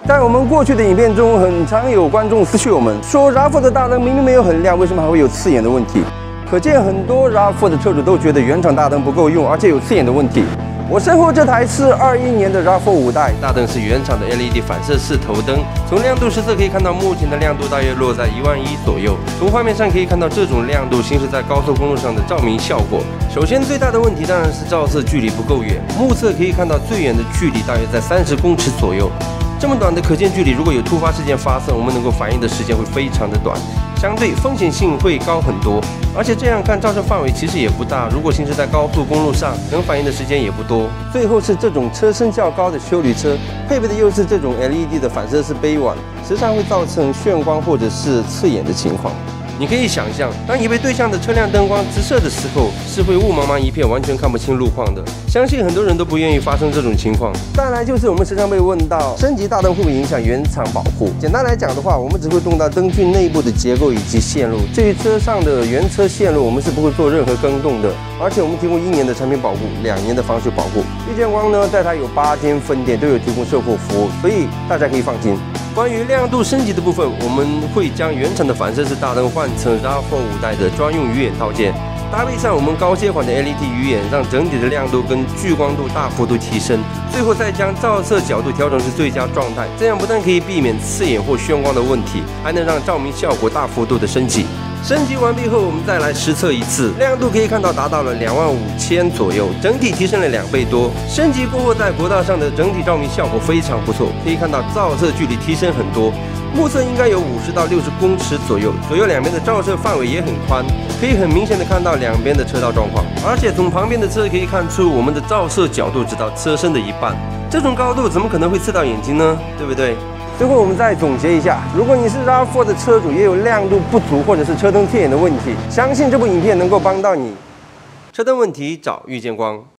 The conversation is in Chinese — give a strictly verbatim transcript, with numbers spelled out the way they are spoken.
在我们过去的影片中，很常有观众私讯我们说 RAV 四 的大灯明明没有很亮，为什么还会有刺眼的问题？可见很多 RAV 四 的车主都觉得原厂大灯不够用，而且有刺眼的问题。我身后这台是二一年的 RAV 四 五代，大灯是原厂的 L E D 反射式头灯。从亮度实测可以看到，目前的亮度大约落在一万一左右。从画面上可以看到，这种亮度行驶在高速公路上的照明效果。首先最大的问题当然是照射距离不够远，目测可以看到最远的距离大约在三十公尺左右。这么短的可见距离，如果有突发事件发生，我们能够反应的时间会非常的短，相对风险性会高很多。而且这样看，照射范围其实也不大，如果行驶在高速公路上，能反应的时间也不多。最后是这种车身较高的休旅车，配备的又是这种 L E D 的反射式杯碗，时常会造成眩光或者是刺眼的情况。你可以想象，当已被对向的车辆灯光直射的时候，是会雾茫茫一片，完全看不清路况的。相信很多人都不愿意发生这种情况。再来就是我们时常被问到，升级大灯会不会影响原厂保护？简单来讲的话，我们只会动到灯具内部的结构以及线路。至于车上的原车线路，我们是不会做任何更动的。而且我们提供一年的产品保护，两年的防水保护。玉见光呢，在它有八间分店都有提供售后服务，所以大家可以放心。关于亮度升级的部分，我们会将原厂的反射式大灯换成 RAV 四 五代的专用鱼眼套件，搭配上我们高阶款的 L E D 鱼眼，让整体的亮度跟聚光度大幅度提升。最后再将照射角度调整至最佳状态，这样不但可以避免刺眼或眩光的问题，还能让照明效果大幅度的升级。升级完毕后，我们再来实测一次，亮度可以看到达到了两万五千左右，整体提升了两倍多。升级过后，在国道上的整体照明效果非常不错，可以看到照射距离提升很多，目测应该有五十到六十公尺左右，左右两边的照射范围也很宽，可以很明显的看到两边的车道状况。而且从旁边的车可以看出，我们的照射角度只到车身的一半，这种高度怎么可能会刺到眼睛呢？对不对？最后我们再总结一下，如果你是 RAV 四 的车主，也有亮度不足或者是车灯刺眼的问题，相信这部影片能够帮到你。车灯问题找玉见光。